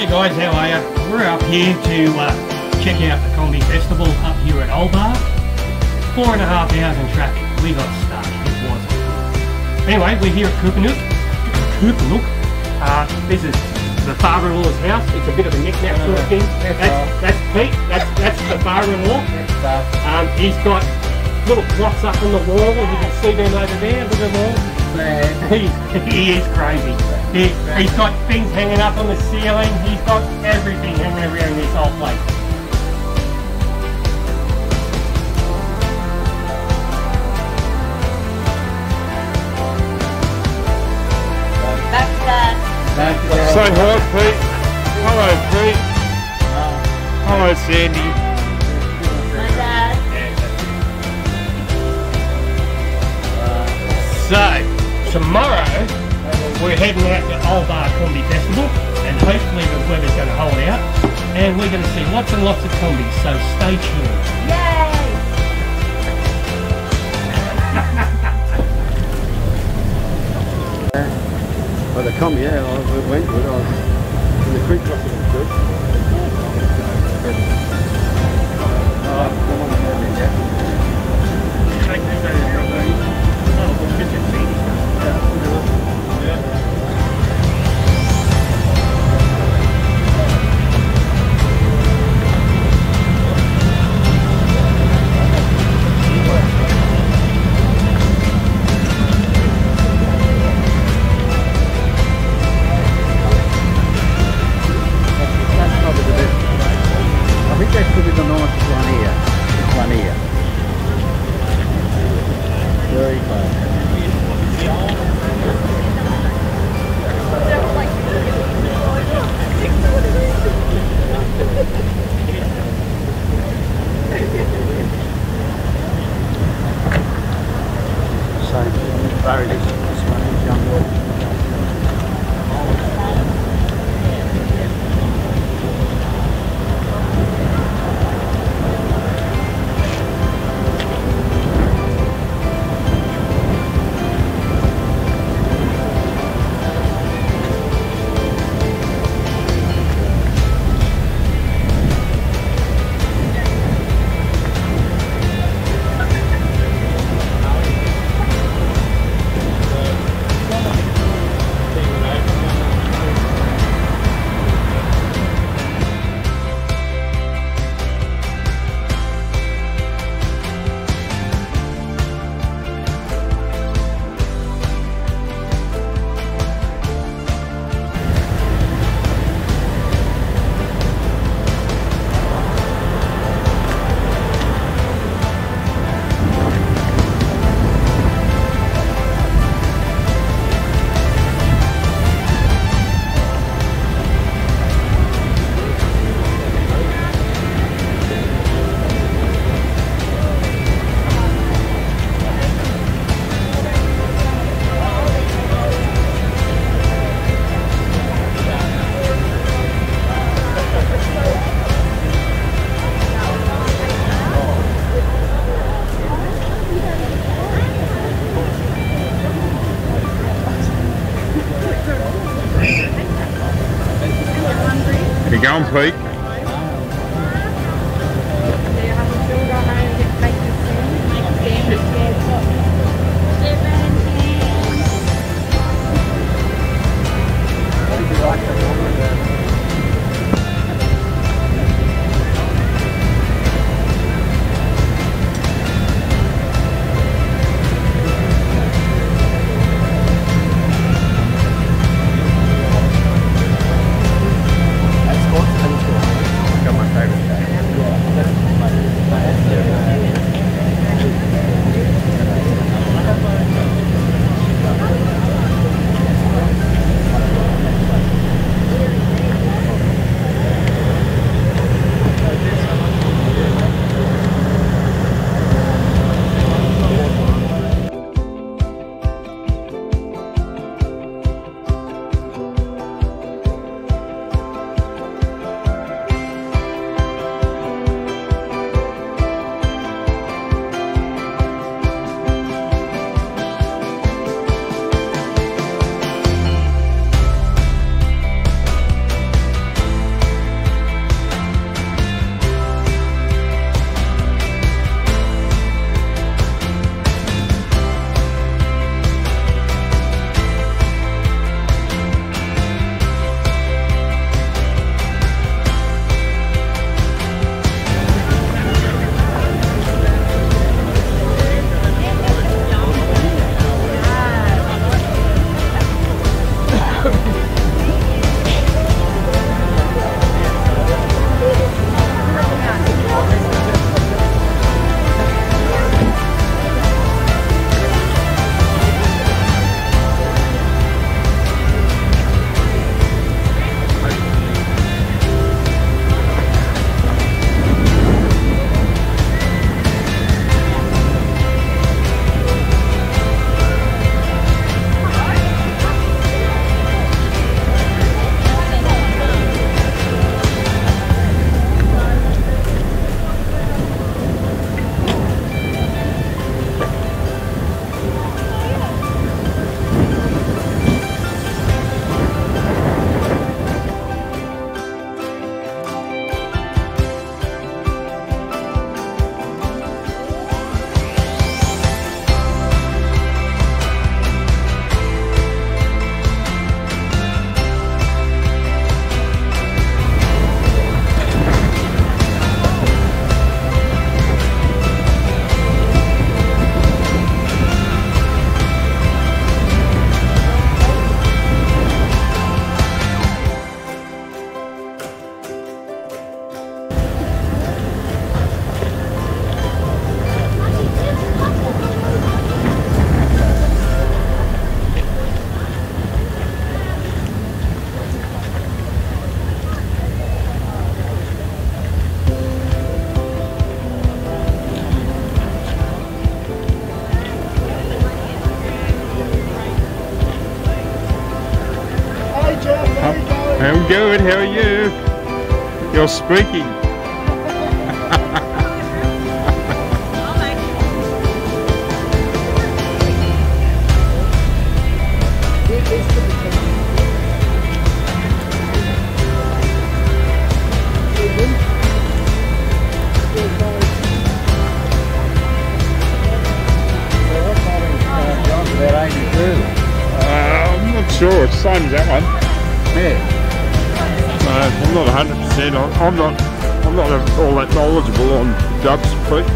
Hey guys, how are you? We're up here to check out the Combi Festival up here at Oldbar. 4.5 hours in traffic. We got stuck. It wasn't good. Anyway, we're here at Koopanuk. This is the father-in-law's house. It's a bit of a knick-knack sort of thing. That's Pete. That's the father-in-law. He's got little clocks up on the wall, and you can see them over there. Look at them all. He is crazy. He's got things hanging up on the ceiling. He's got everything hanging around this whole place. Say hi, Pete. Hello, Pete. Hello, Sandy. My dad. So, tomorrow we're heading out to Oldbar Combi Festival, and hopefully the weather's going to hold out, and we're going to see lots and lots of combis, so stay tuned. Yay! Well, the combi, yeah, I went with it. I was in the creek crossing was good. I think that could be the nicest one here. This one here. Very close. Same. Very decent. This one is young. You going, Pete? That's good. I'm good, how are you? You're speaking. I'm not sure, it's the same as that one. Yeah. No, I'm not 100%. I'm not all that knowledgeable on ducks, Pete.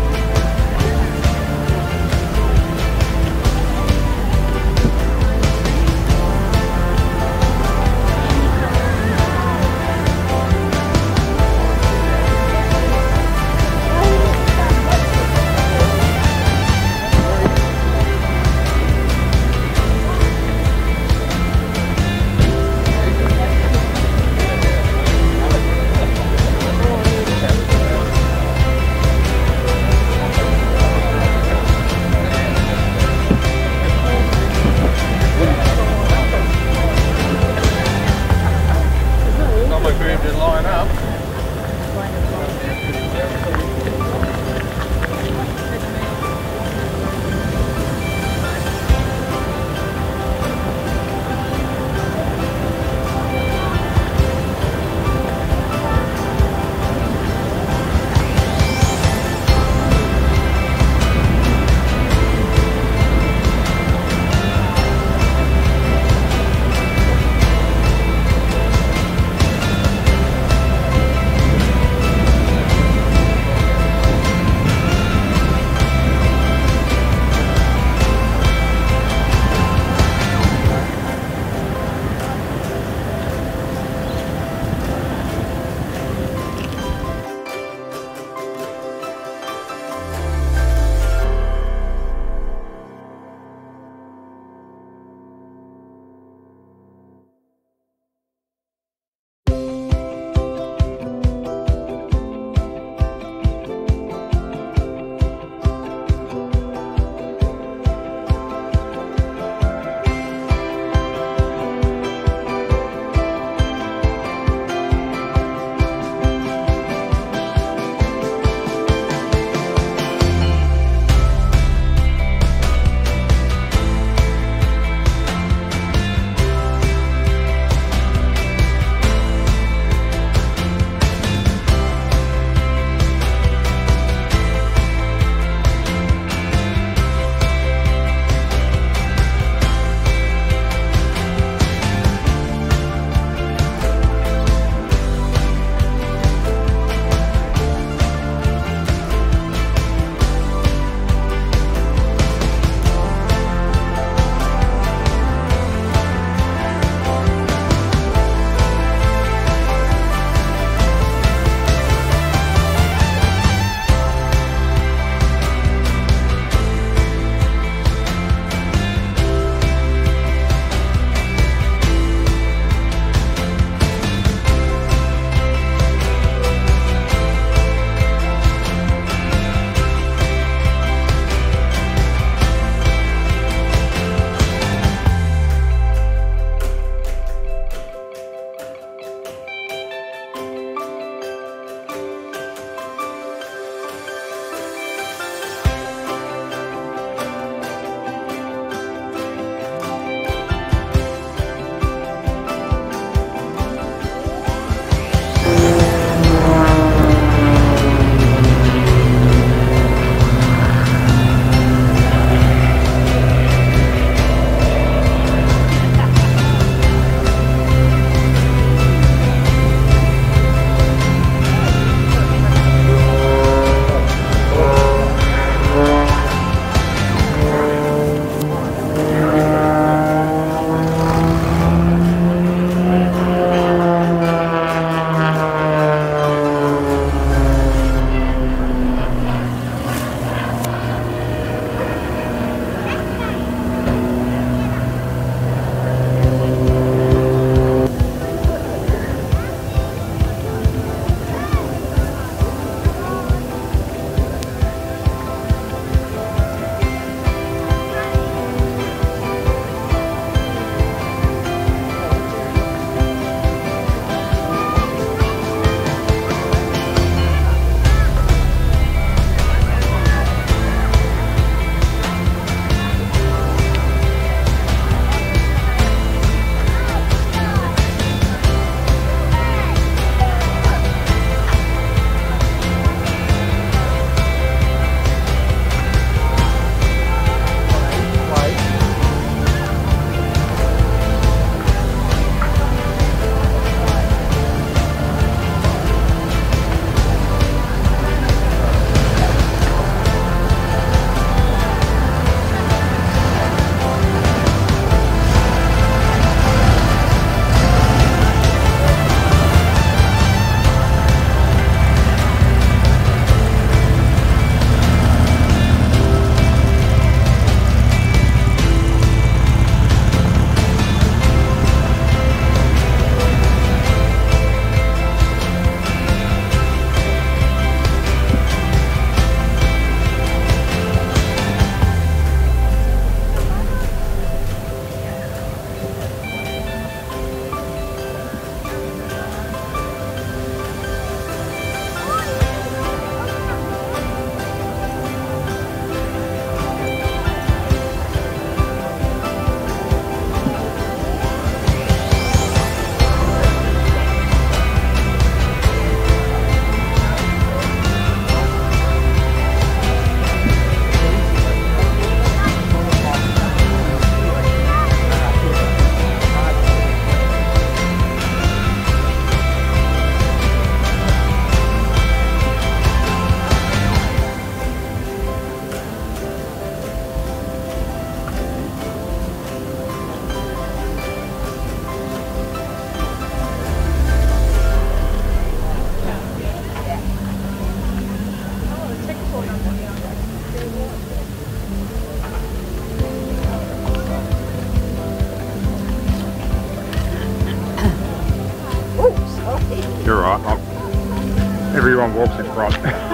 You're right. Everyone walks in front.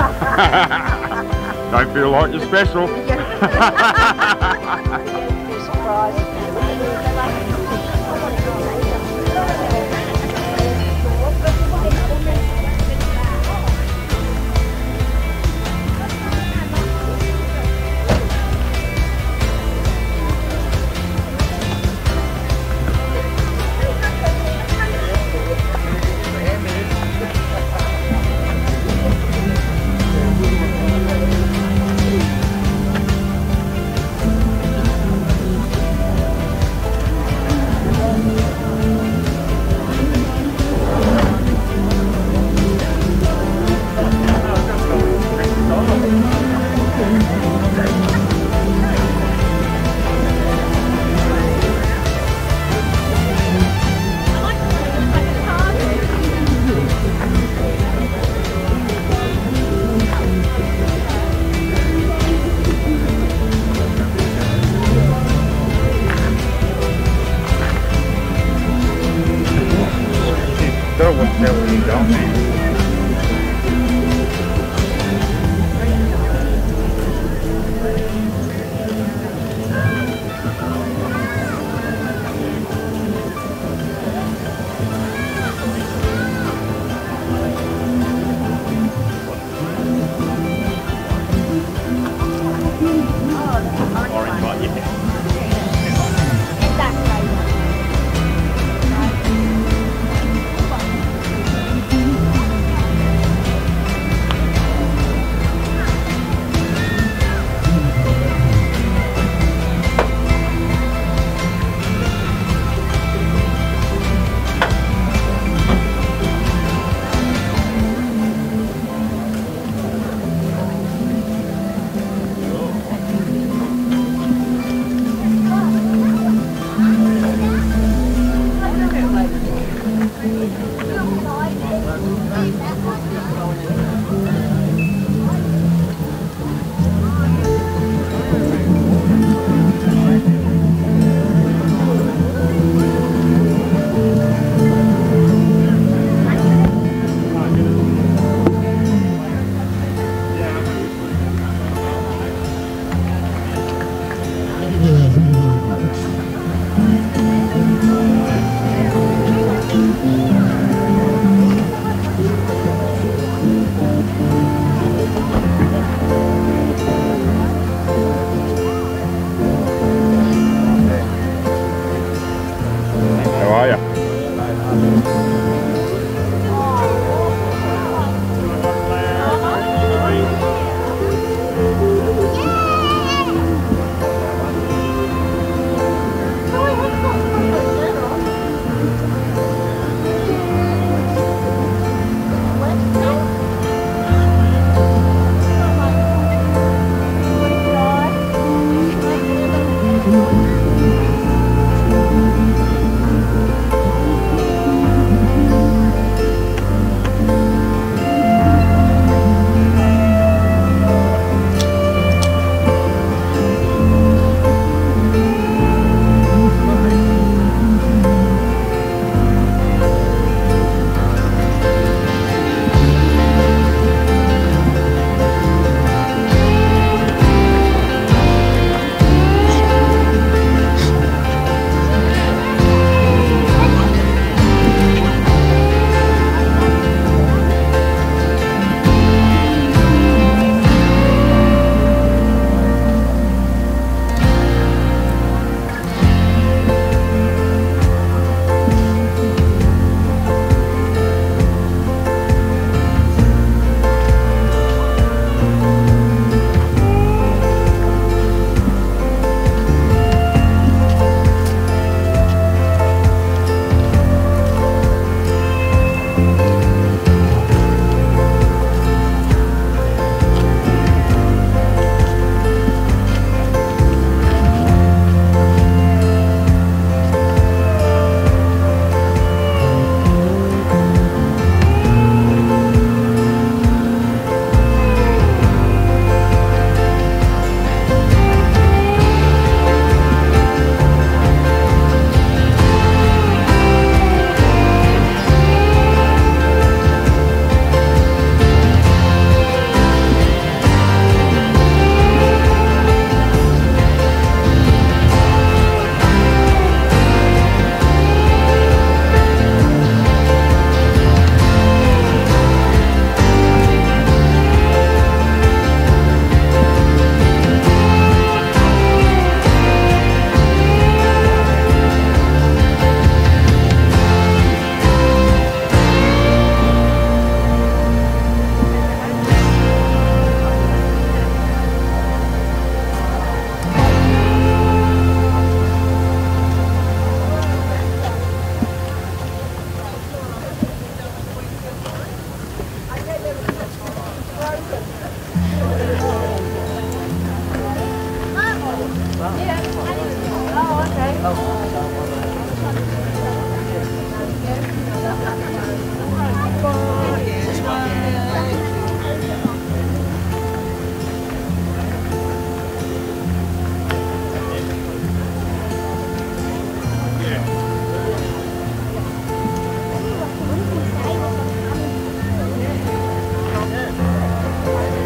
Don't feel like you're special.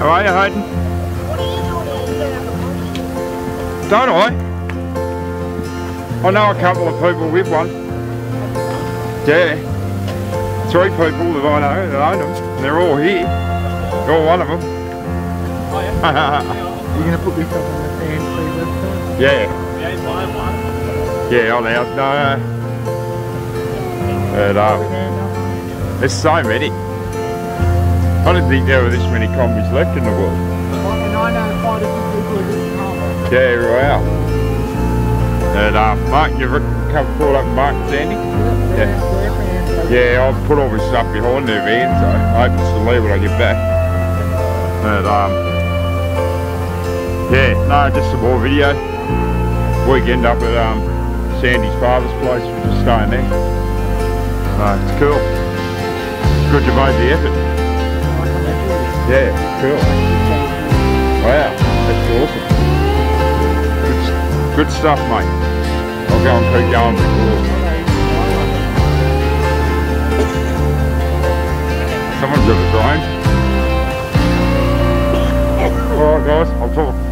How are you, Hayden? What are you doing here? Don't I? I know a couple of people with one. Yeah. 3 people that I know that own them. They're all here. You're one of them. You're going to put this up on the fan website? Yeah. Yeah, on ours. No. But, there's so many. I didn't think there were this many combis left in the world. And I know quite a few people who do Harbour. Yeah, wow. And Mark, you've caught up with Mark and Sandy? Yeah. Yeah, I'll put all this stuff behind their van, so I hope it's to leave when I get back. And yeah, no, just some more video. Weekend up at Sandy's father's place, we're just staying there. It's cool. Good you made the effort. Yeah, cool. Wow, that's awesome. Good stuff, mate. I'll go and keep going because someone's got a drone. Alright guys, I'll talk.